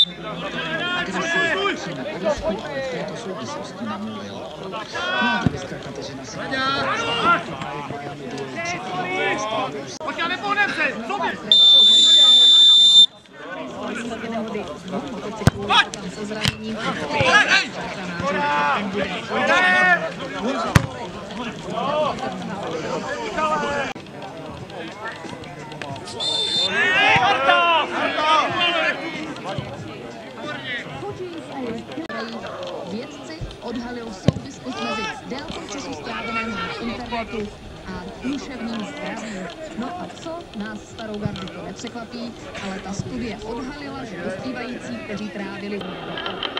Agresivní na površku, ale v této souvislosti namluvil. Může vyskakat, že na sebe Pojď, nepounem se! Se zraněním vědci odhalil souvislost mezi délkou času stráveného na internetu a duševním zdravím. No a co nás starou gardu to nepřekvapí, ale ta studie odhalila, že dospívající, kteří trávili